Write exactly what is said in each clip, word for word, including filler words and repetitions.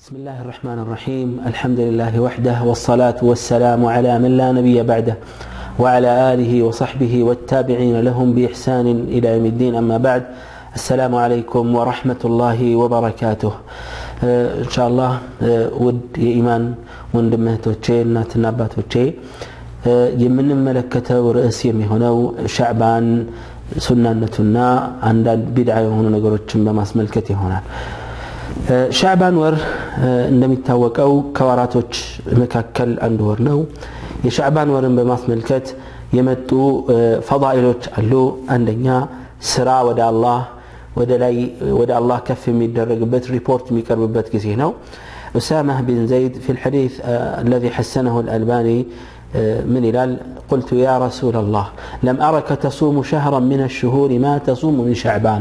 بسم الله الرحمن الرحيم الحمد لله وحده والصلاة والسلام على من لا نبي بعده وعلى آله وصحبه والتابعين لهم بإحسان إلى يوم الدين أما بعد السلام عليكم ورحمة الله وبركاته إن شاء الله ود إيمان وندمهتوچه ناتناباتوچه يمن ملكته ورئيس يمهنو شعبان سننتنا عند بدعة يهونو نغروچن بماسملكت يهونال شعبان ور እንደሚታወቀው ከወራቶች መካከል አንዱ ወር ነው የሻዕባን ወርን በማስመልከት የመጡ ፈዳኢሎች አሉ አንደኛ ስራ ወደ አላህ ወደ ላይ ወደ አላህ ከፍ የሚደረግበት ሪፖርት የሚቀርብበት ጊዜ ነው أسامة بن زيد في الحديث الذي حسنه الألباني من إلال قلت يا رسول الله لم أرك تصوم شهرا من الشهور ما تصوم من شعبان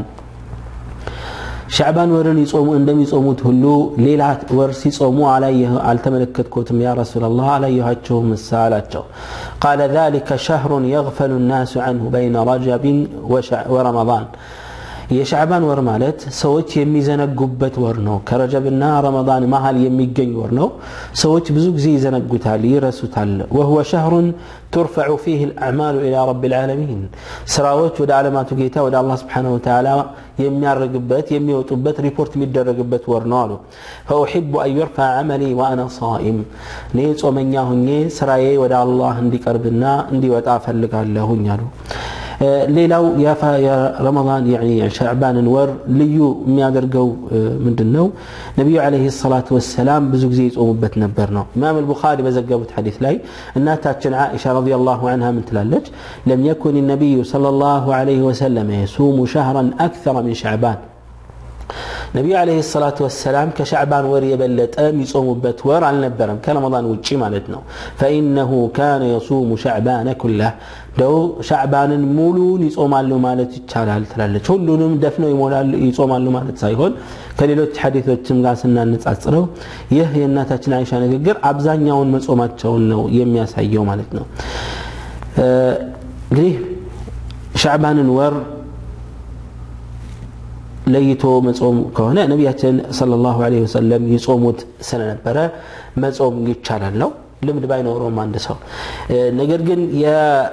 شعبان ورن يصوموا عندما يصوموا هلو ليلات ورس يصوموا عليه على تملكتكم يا رسول الله عليه هاتشهم السالاتشو قال ذلك شهر يغفل الناس عنه بين رجب ورمضان يا شعبان ور مالت سويت يميزنقبت ورنو كرجبنا رمضان ما هل يميجن ورنو سويت بزوج زي زنقتال يرسوتال وهو شهر ترفع فيه الأعمال إلى رب العالمين سراوت ود علامات جيتا ود الله سبحانه وتعالى يميارقبت يميوتبت ريبورت ميدرقبت ورنالو فأحب أن يرفع عملي وأنا صائم نيت ومن ياهني سراي ود الله عندي قربنا عندي وتعفل لك الله نيالو ليلو يا يا رمضان يعني شعبان ور ليو ميادرقو مندنو نبي عليه الصلاة والسلام بزوج زي يصومبت نبرنا امام البخاري بزقبت حديث لاي اناتاچن عائشة رضي الله عنها من تلالج لم يكن النبي صلى الله عليه وسلم يصوم شهرا أكثر من شعبان نبي عليه الصلاة والسلام كشعبان ور يبلت أم يصومبت ور على نبرم كرمضان وجي مالتنا فإنه كان يصوم شعبان كله دو شعبان مولون يصومالو ማለት ይቻላል ትላለች ሁሉንም ደፍነው ይሞላሉ ይጾማሉ ማለት ሳይሆን ከሌሎች ሐዲሶችም ጋር ስናነጻጽረው ይህ የእናታችን አይሻ ንግግር አብዛኛውን መጾማቸውን ነው የሚያሳየው ማለት ነው እንግዲህ ሻዕባንን ወር ለይቶ መጾም ከሆነ ነብያችን ሰለላሁ ዐለይሂ ወሰለም ይጾሙት ስለነበረ መጾም ይቻላል ነው ልምድ ባይኖርም አንድ ሰው ነገር ግን የ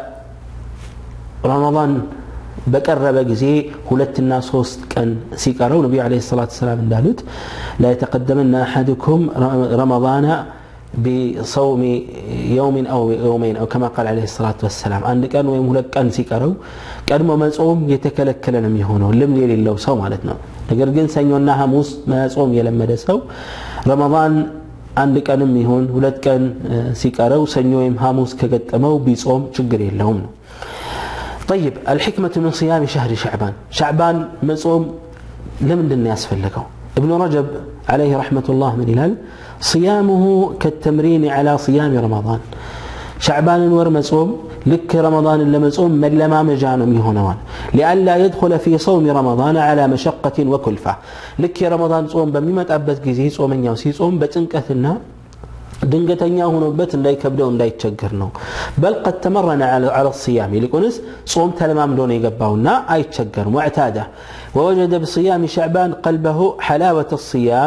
رمضان بقرب غزي ሁለትና ሶስት ቀን ሲቀረው ነብዩ አለይሂ ሰላቱ ሰላም እንዳሉት لا يتقدمن احدكم رمضان بصوم يوم او يومين او كما قال عليه الصلاه والسلام አንድ ቀን ወይም ሁለት ቀን ሲቀረው ቀድሞ መጾም የተከለከለ ነው የሚሆነው ልምድ የሌለው ሰው ማለት ነው ነገር ግን ሰኞና ሐሙስ መጾም የለመደ ሰው ረመዳን አንድ ቀንም ይሁን ሁለት ቀን ሲቀረው ሰኞ ወይም ሐሙስ ከገጠመው ቢጾም ችግር የለውም ነው طيب الحكمة من صيام شهر شعبان شعبان مصوم لمندن يسفلكوا ابن رجب عليه رحمة الله من هلال صيامه كالتمرين على صيام رمضان شعبان ور مصوم لك رمضان اللي مصوم من لما مجانم يهونوان لئلا يدخل في صوم رمضان على مشقة وكلفة لك رمضان صوم بميمة أبت جزي صومن يوسي صوم بتنكثنا ድንገተኛ ሆኖበት እንዳይከብደው እንዳይቸገር ነው بل قد تمرن على على الصيام لكونس صوم تلمامدو ነው የገባውና አይቸገር معتاده ووجد بصيام شعبان قلبه حلاوة الصيام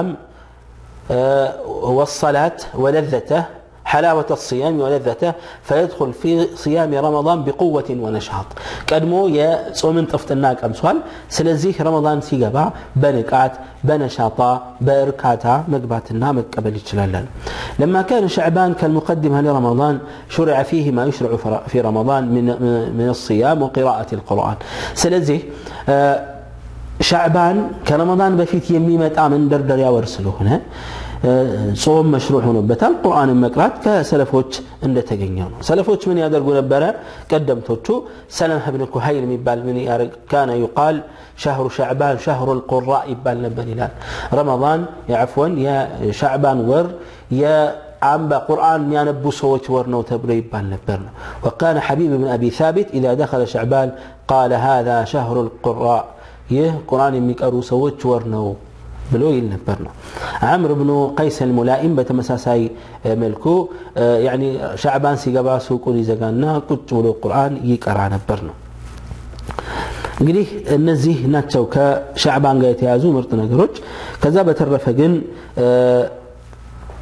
والصلاة ولذته حلاوة الصيام ولذته فيدخل في صيام رمضان بقوة ونشاط قدمو يا صومن طفتنا قمصال سلازي رمضان سيغبا بنقات بنشاطا بركاتا مغباتنا مقبل يچلالن لما كان شعبان كالمقدمة لرمضان شرع فيه ما يشرع في رمضان من من الصيام وقراءة القرآن سلازي شعبان كرمضان بفيت يميمت من دردر يا ورسله هنا صوم مشروع ሆኖበታል ቁርአን መቅራት ከሰለፎች እንደተገኘው ነው ሰለፎች ምን ያደርጉ ነበር ቀደምቶቹ ሰላም ابن كهيل የሚባል ምን ያርግ كان يقال شهر شعبان شهر القراء ይባል ነበር ይላል رمضان يعفوا يا شعبان ور يا عم بقرآن የሚያነቡ ሰዎች ወር ነው ተብሎ ይባል ነበር وكان حبيب بن ابي ثابت اذا دخل شعبان قال هذا شهر القراء ይህ ቁርአን የሚቀሩ ሰዎች ወር ነው بلو يلنبرنا عمرو بن قيس الملائم بتمساساي ملكو يعني شعبان سيغبا سوقو يزغانا قط بلو القرآن يقرا نبرنا እንግዲህ እነዚህ ናቸው ከሻዕባን ጋር የተያዙ ምርጥ ነገሮች ከዛ በተረፈ ግን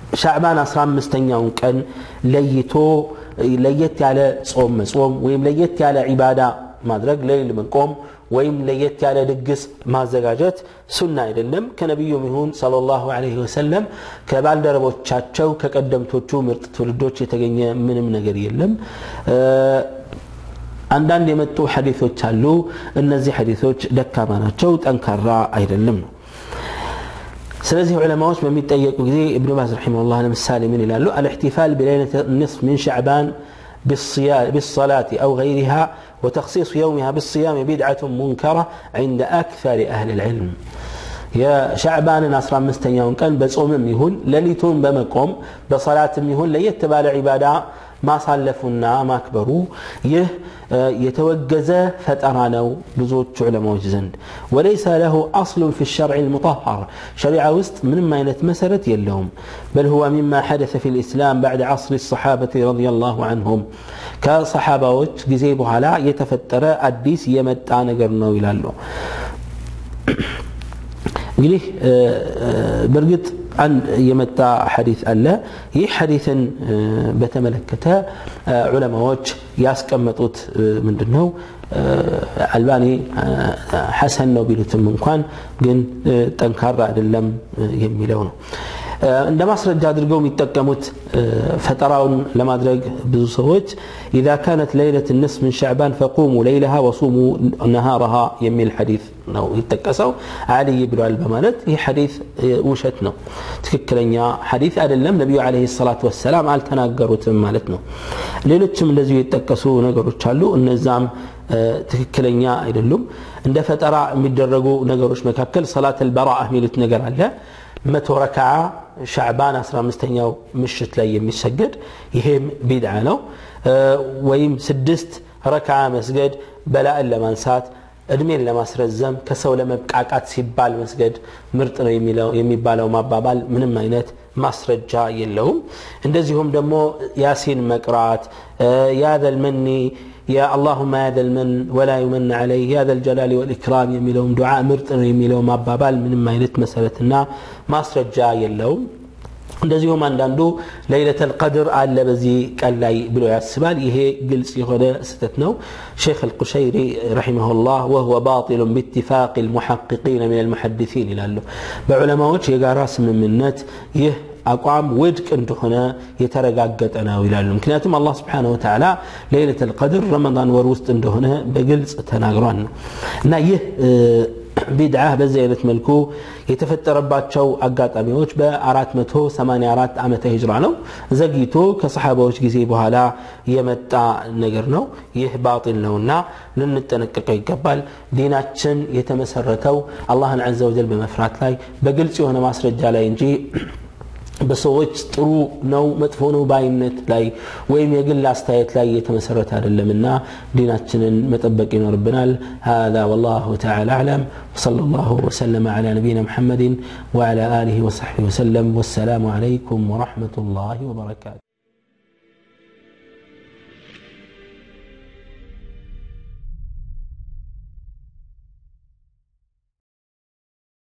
ሻዕባን አስራ አምስተኛውን ቀን ለይቶ ለየት ያለ ጾም መጾም ወይም ለየት ያለ ዒባዳ ማድረግ ለይል መቆም ወይም ለየት ያለ ድግስ ማዘጋጀት ሱና አይደለም ከነብዩ ይሁን ሰለላሁ ዐለይሂ ወሰለም ከባልደረቦቻቸው ከቀደምቶቹ ምርጥ ትውልዶች የተገኘ ምንም ነገር የለም አንዳንድ የመጡ ሐዲሶች አሉ እነዚህ ሐዲሶች ደካማ ናቸው ጠንካራ አይደለም ስለዚህ ዑለማዎች በሚጠየቁ ጊዜ ኢብኑ ባዝ ረሂመሁላህ ለምሳሌ ምን ይላሉ الاحتفال بليلة النصف من شعبان بالصيام بالصلاة أو غيرها وتخصيص يومها بالصيام بدعة منكرة عند أكثر أهل العلم يا شعبان أسرى مستنيون كان بصوم يهون لليتون بمقوم بصلاة يهون ليتبع العبادة ما صلفونا ما كبروا يه يتوجز فترانو بزوج علماء زند وليس له أصل في الشرع المطهر شريعة وسط من ما ينتمسرت يلهم بل هو مما حدث في الإسلام بعد عصر الصحابة رضي الله عنهم كصحابة جزيبها لا يتفتر الديس يمتع نقرنا ويلالو قليه برقت عن يمتع حديث الله يي حديثا بتملكته علماء وجه ياسكمطوت مندنو الباني حسن ነው ቢሉትም እንኳን ግን ጠንካራ አይደለም የሚለው ነው እንደ ማስረጃ አድርገው የሚጠቀሙት ፈጠራውን ለማድረግ ብዙ ሰዎች اذا كانت ليله النصف من شعبان فقوموا ليلها وصوموا نهارها የሚል ሐዲስ ነው ይተከሰው علي ብሏል በማለት ይህ ሐዲስ ውሸት ነው ትክክለኛ ሐዲስ አይደለም ነብዩ አለይሂ ሰላቱ ወሰለም አልተናገሩትም ማለት ነው ሌሎችም እንደዚህ የተጠቀሱ ነገሮች አሉ እነዛም ትክክለኛ አይደሉም እንደ ፈጠራ የሚደረጉ ነገሮች መካከል ሶላት البراءه የሚሉት ነገር አለ መቶ ረካዓ ሻዕባን አስራ አምስተኛው ምሽት ላይ የሚሰገድ ይሄም ቢድዓ ነው ወይም ስድስት ረካዓ መስገድ በላእን ለማንሳት እድሜን ለማስረዘም ከሰው ለመብቃቃት ሲባል መስገድ ምርጥ ነው የሚለው የሚባለው ማባባል ምንም አይነት ማስረጃ የለውም እንደዚሁም ደግሞ ያሲን መቅራት ያ ዘልመኒ يا اللهم يا ذا المن ولا يمن عليه يا ذا الجلال والإكرام يميلهم دعاء مرط يميلهم أبابال من ما ينت مسألتنا ما سرجع يلهم እንደዚሁም አንዳንዱ ለይለተል ቀድር አለ በዚህ ቀን ላይ ብሎ ያስባል ይሄ ግልጽ የሆነ ስህተት ነው ሼክ አልቁሸይሪ ረሂመሁላህ وهو باطل باتفاق المحققين من المحدثين ይላሉ በዑለማዎች የጋራ ስምምነት ይህ አቋም ውድቅ እንደሆነ የተረጋገጠ ነው ይላሉ ምክንያቱም አላህ Subhanahu Wa Ta'ala ለይለተል ቀድር ረመዳን ወር ውስጥ እንደሆነ በግልጽ ተናግሯል እና ይህ ቢድዓ በዚህ አይነት መልኩ የተፈጠረባቸው አጋጣሚዎች በ484 ዓመተ ሂጅራ ነው ዘግይቶ ከሰሃባዎች ጊዜ በኋላ የመጣ ነገር ነው ይህ ባጢል ነውና ልንጠነቀቀው ይገባል ዲናችን የተመሰረተው አላህን عز وجل በመፍራት ላይ በግልጽ የሆነ ማስረጃ ላይ እንጂ በሰዎች ጥሩ ነው መጥፎ ነው ባይነት ላይ ወይም የግል አስተያየት ላይ የተመሰረተ አይደለምና ዲናችንን መጠበቅ ይኖርብናል هذا والله تعالى اعلم وصلى الله وسلم على نبينا محمد وعلى اله وصحبه وسلم والسلام عليكم ورحمه الله وبركاته